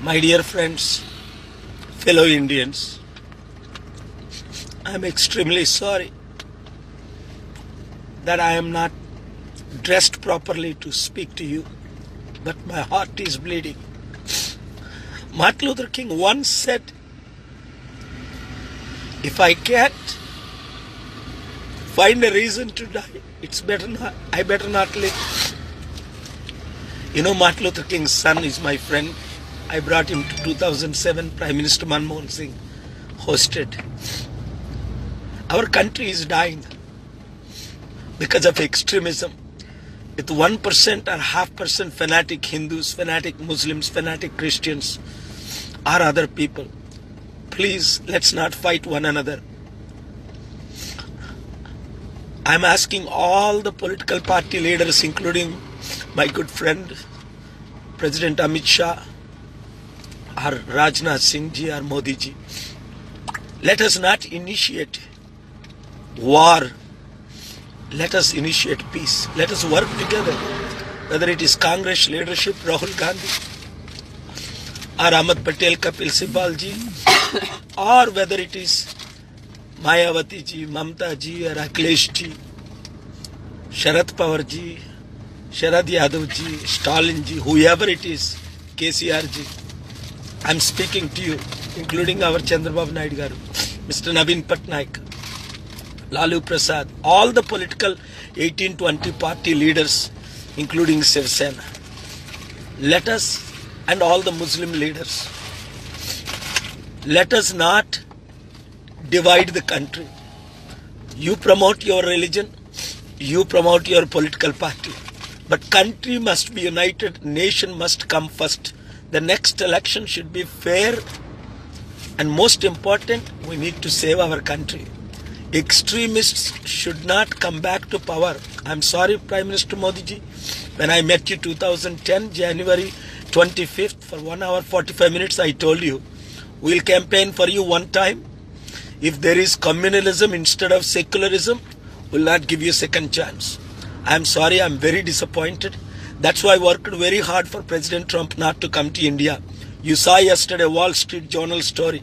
My dear friends, fellow Indians, I am extremely sorry that I am not dressed properly to speak to you, but my heart is bleeding. Martin Luther King once said, if I can't find a reason to die, I better not live. You know, Martin Luther King's son is my friend. I brought him to 2007, Prime Minister Manmohan Singh hosted. Our country is dying because of extremism. With 1% or 0.5% fanatic Hindus, fanatic Muslims, fanatic Christians, or other people. Please, let's not fight one another. I'm asking all the political party leaders, including my good friend, President Amit Shah, or Rajnath Singh ji, or Modi ji, let us not initiate war. Let us initiate peace. Let us work together. Whether it is Congress leadership, Rahul Gandhi, or Ahmed Patel, Kapil Sibal ji, or whether it is Mayawati ji, Mamta ji, or Akhilesh ji, Sharad Pawar ji, Sharad Yadav ji, Stalin ji, whoever it is, KCR ji, I'm speaking to you, including our Chandrababu Naidu garu, Mr. Naveen Patnaik, Lalu Prasad, all the political 18-20 party leaders, including Shiv Sena. Let us, and all the Muslim leaders, let us not divide the country. You promote your religion, you promote your political party, but country must be united, nation must come first. The next election should be fair, and most important, we need to save our country. Extremists should not come back to power. I'm sorry, Prime Minister Modi ji, when I met you 2010, January 25th, for 1 hour 45 minutes, I told you, we'll campaign for you one time. If there is communalism instead of secularism, we'll not give you a second chance. I'm sorry, I'm very disappointed. That's why I worked very hard for President Trump not to come to India. You saw yesterday Wall Street Journal story,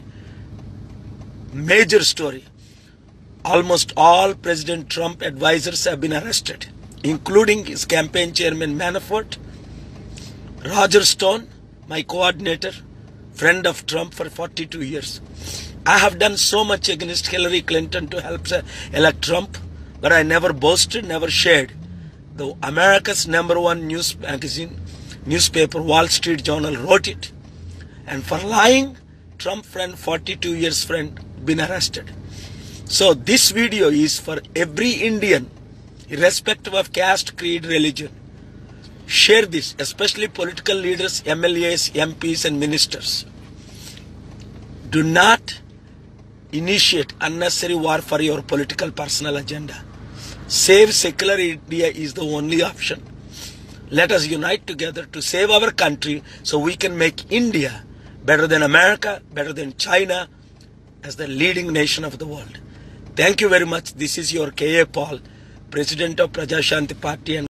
major story. Almost all President Trump advisors have been arrested, including his campaign chairman Manafort, Roger Stone, my coordinator, friend of Trump for 42 years. I have done so much against Hillary Clinton to help elect Trump, but I never boasted, never shared. The America's #1 news magazine, newspaper, Wall Street Journal wrote it. And for lying, Trump friend, 42 years friend, been arrested. So this video is for every Indian, irrespective of caste, creed, religion. Share this, especially political leaders, MLAs, MPs and ministers. Do not initiate unnecessary war for your political personal agenda. Save secular India is the only option. Let us unite together to save our country so we can make India better than America, better than China, as the leading nation of the world. Thank you very much. This is your K.A. Paul, President of Praja Shanti Party and